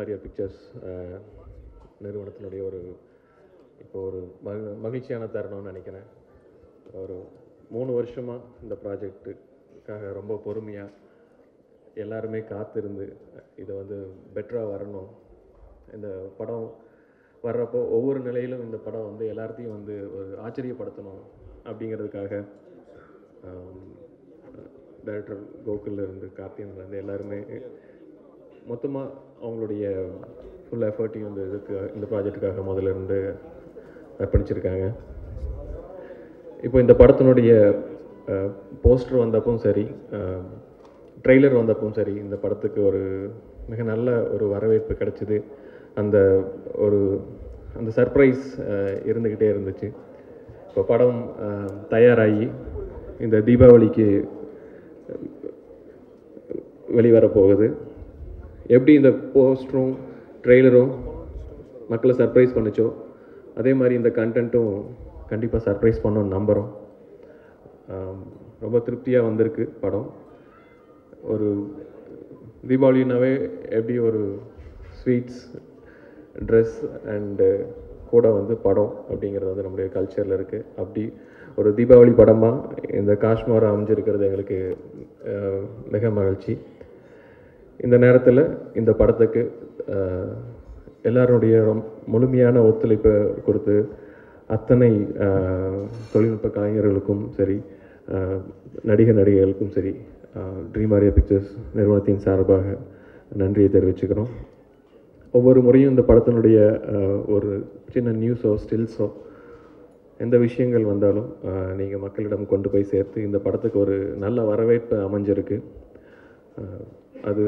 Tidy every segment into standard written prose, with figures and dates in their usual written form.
Arya pictures நிறுவனத்தினுடைய இப்போ ஒரு மகிழ்ச்சியான தருணம்னு நினைக்கிறேன். ஒரு 3 வருஷமாக இந்த ப்ராஜெக்ட்டுக்காக ரொம்ப பொறுமையாக எல்லாருமே காத்திருந்து இதை வந்து பெட்டராக வரணும், இந்த படம் வர்றப்போ ஒவ்வொரு நிலையிலும் இந்த படம் வந்து எல்லாத்தையும் வந்து ஒரு ஆச்சரியப்படுத்தணும் அப்படிங்கிறதுக்காக டைரக்டர் கோகுல்லேருந்து கார்த்திகன்லேருந்து எல்லாருமே மொத்தமாக அவங்களுடைய ஃபுல் எஃபர்ட்டையும் இந்த ப்ராஜெக்டுக்காக முதல்ல இருந்து அர்ப்பணிச்சிருக்காங்க. இப்போ இந்த படத்தினுடைய போஸ்டர் வந்தப்பவும் சரி, ட்ரெய்லர் வந்தப்பவும் சரி, இந்த படத்துக்கு ஒரு மிக நல்ல ஒரு வரவேற்பு கிடச்சிது. அந்த சர்ப்ரைஸ் இருந்துக்கிட்டே இருந்துச்சு. இப்போ படம் தயாராகி இந்த தீபாவளிக்கு வெளிவரப்போகுது. எப்படி இந்த போஸ்டரும் ட்ரெய்லரும் மக்களை சர்ப்ரைஸ் பண்ணிச்சோ அதே மாதிரி இந்த கண்டென்ட்டும் கண்டிப்பாக சர்ப்ரைஸ் பண்ணணும்னு நம்புகிறோம். ரொம்ப திருப்தியாக வந்திருக்கு படம். ஒரு தீபாவளினாவே எப்படி ஒரு ஸ்வீட்ஸ், ட்ரெஸ் அண்டு கூட வந்து படம் அப்படிங்கிறது வந்து நம்முடைய கல்ச்சரில் இருக்குது. அப்படி ஒரு தீபாவளி படமாக இந்த காஷ்மீர் அமைஞ்சிருக்கிறது எங்களுக்கு மிக மகிழ்ச்சி. இந்த நேரத்தில் இந்த படத்துக்கு எல்லாருடைய முழுமையான ஒத்துழைப்பை கொடுத்து அத்தனை தொழில்நுட்ப கலைஞர்களுக்கும் சரி, நடிகைகளுக்கும் சரி, ட்ரீம் ஆரியா பிக்சர்ஸ் நிறுவனத்தின் சார்பாக நன்றியை தெரிவிச்சுக்கிறோம். ஒவ்வொரு முறையும் இந்த படத்தினுடைய ஒரு சின்ன நியூஸோ ஸ்டில்ஸோ எந்த விஷயங்கள் வந்தாலும் நீங்கள் மக்களிடம் கொண்டு போய் சேர்த்து இந்த படத்துக்கு ஒரு நல்ல வரவேற்பு அமைஞ்சிருக்கு. அது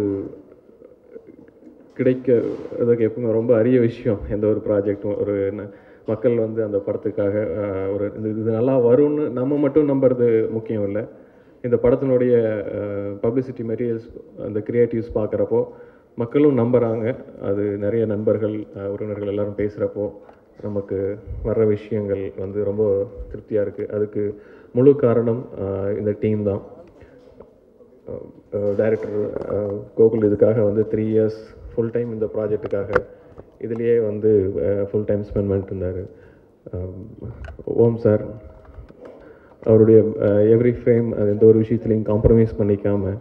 கிடைக்கிறதுக்கு எப்பவுமே ரொம்ப அரிய விஷயம். எந்த ஒரு ப்ராஜெக்டும் ஒரு மக்கள் வந்து அந்த படத்துக்காக ஒரு இது நல்லா வரும்னு நம்ம மட்டும் நம்புறது முக்கியம் இல்லை. இந்த படத்தினுடைய பப்ளிசிட்டி மெட்டீரியல்ஸ், அந்த க்ரியேட்டிவ்ஸ் பார்க்குறப்போ மக்களும் நம்புகிறாங்க. அது நிறைய நண்பர்கள், உறவினர்கள் எல்லோரும் பேசுகிறப்போ நமக்கு வர்ற விஷயங்கள் வந்து ரொம்ப திருப்தியாக இருக்குது. அதுக்கு முழு காரணம் இந்த டீம் தான். டைரக்டர் கோகுல் இதுக்காக வந்து 3 இயர்ஸ் ஃபுல் டைம் இந்த ப்ராஜெக்டுக்காக இதுலேயே வந்து ஃபுல் டைம் ஸ்பெண்ட் பண்ணிட்டு இருந்தார். ஓம் சார் அவருடைய எவ்ரி ஃப்ரேம் அது எந்த ஒரு விஷயத்துலையும் காம்ப்ரமைஸ் பண்ணிக்காமல்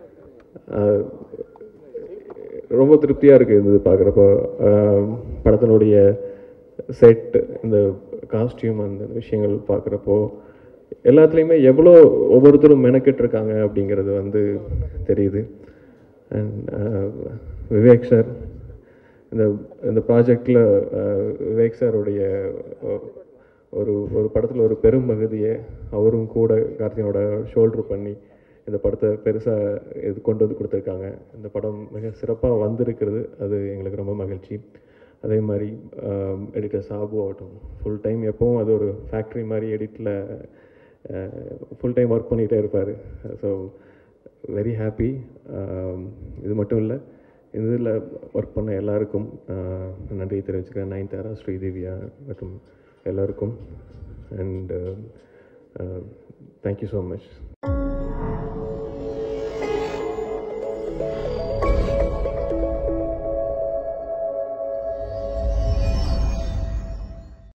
ரொம்ப திருப்தியாக இருக்குது இது பார்க்குறப்போ. படத்தினுடைய செட், இந்த காஸ்டியூம், அந்த விஷயங்கள் பார்க்குறப்போ எல்லாத்துலேயுமே எவ்வளோ ஒவ்வொருத்தரும் மெனக்கிட்டுருக்காங்க அப்படிங்கிறது வந்து தெரியுது. அண்ட் விவேக் சார், இந்த ப்ராஜெக்டில் விவேக் சாருடைய ஒரு படத்தில் ஒரு பெரும் பகுதியை அவரும் கூட கார்த்திகனோட ஷோல்டர் பண்ணி இந்த படத்தை பெருசாக கொண்டு வந்து கொடுத்துருக்காங்க. இந்த படம் மிக சிறப்பாக வந்திருக்கிறது, அது எங்களுக்கு ரொம்ப மகிழ்ச்சி. அதே மாதிரி எடிட்டர் சாபு ஆகட்டும், ஃபுல் டைம் எப்போவும் அது ஒரு ஃபேக்ட்ரி மாதிரி எடிட்டில் ஃபுல் டைம் ஒர்க் பண்ணிகிட்டே இருப்பார். So very happy. இது மட்டும் இல்லை, இதில் ஒர்க் பண்ண எல்லாருக்கும் நன்றியை தெரிவிச்சுக்கிறேன். நயன்தாரா, ஸ்ரீதேவியா மற்றும் எல்லாருக்கும். And thank you so much.